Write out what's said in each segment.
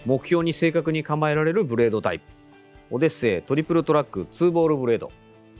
目標に正確に構えられるブレードタイプ、オデッセイトリプルトラック2ボールブレード。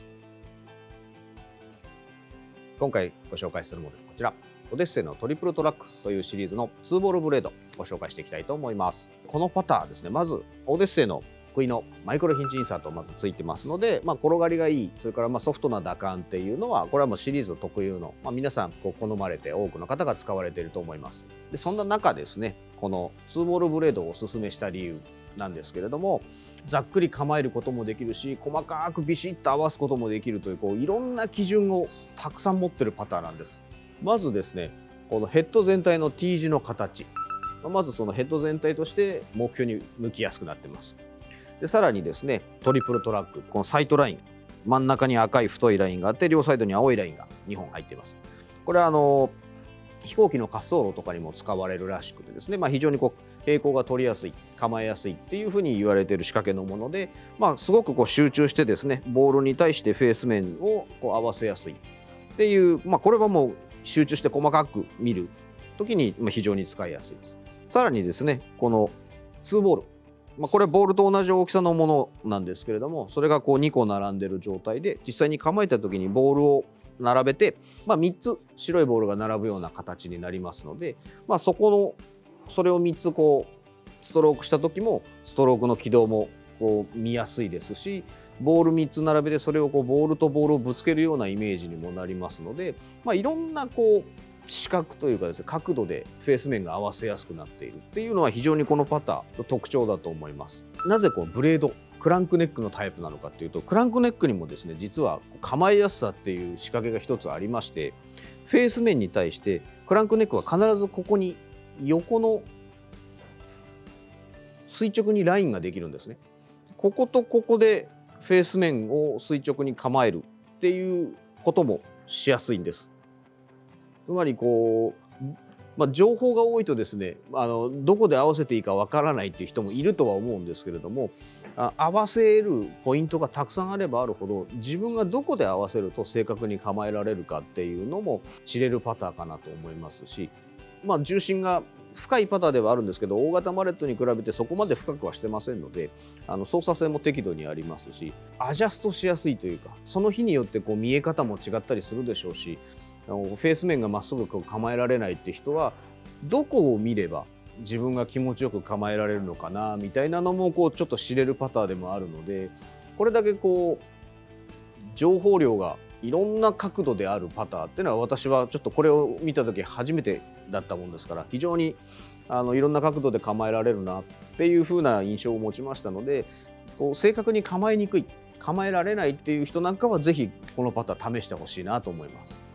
今回ご紹介するものはこちら、オデッセイのトリプルトラックというシリーズの2ボールブレードをご紹介していきたいと思います。このパターですね、まずオデッセイの得意のマイクロヒンチインサートまずついてますので、転がりがいい、それからソフトな打感っていうのはこれはもうシリーズ特有の、皆さん好まれて多くの方が使われていると思います。でそんな中ですね、この2ボールブレードをおすすめした理由なんですけれども、ざっくり構えることもできるし、細かくビシッと合わすこともできるという、いろんな基準をたくさん持ってるパターなんです。まずですね、このヘッド全体の T 字の形、まずそのヘッド全体として目標に向きやすくなってます。でさらにですね、トリプルトラック、このサイトライン、真ん中に赤い太いラインがあって、両サイドに青いラインが2本入っています。これは飛行機の滑走路とかにも使われるらしくてですね、非常に平行が取りやすい、構えやすいっていうふうに言われている仕掛けのもので、すごく集中してですね、ボールに対してフェース面を合わせやすいっていう、これはもう集中して細かく見る時に非常に使いやすいです。さらにですね、この2ボール、これはボールと同じ大きさのものなんですけれども、それが2個並んでる状態で、実際に構えた時にボールを並べて、3つ白いボールが並ぶような形になりますので、それを3つストロークした時もストロークの軌道も見やすいですし、ボール3つ並べてそれをボールとボールをぶつけるようなイメージにもなりますので、いろんな視覚というかですね、角度でフェース面が合わせやすくなっているっていうのは非常にこのパターの特徴だと思います。なぜブレードクランクネックのタイプなのかっていうと、クランクネックにもですね、実は構えやすさっていう仕掛けが一つありまして、フェース面に対してクランクネックは必ずここに横の垂直にラインができるんですね。こことここでフェース面を垂直に構えるっていうこともしやすいんです。つまり情報が多いとですね、どこで合わせていいかわからないっていう人もいるとは思うんですけれども、合わせるポイントがたくさんあればあるほど、自分がどこで合わせると正確に構えられるかっていうのも知れるパターかなと思いますし、重心が深いパターではあるんですけど、大型マレットに比べてそこまで深くはしてませんので、操作性も適度にありますし、アジャストしやすいというか、その日によって見え方も違ったりするでしょうし、フェース面がまっすぐ構えられないって人は、どこを見れば自分が気持ちよく構えられるのかなみたいなのもちょっと知れるパターでもあるので、これだけ情報量がいろんな角度であるパターっていうのは、私はちょっとこれを見た時初めてだったもんですから、非常にいろんな角度で構えられるなっていう風な印象を持ちましたので、正確に構えにくい、構えられないっていう人なんかはぜひこのパターン試してほしいなと思います。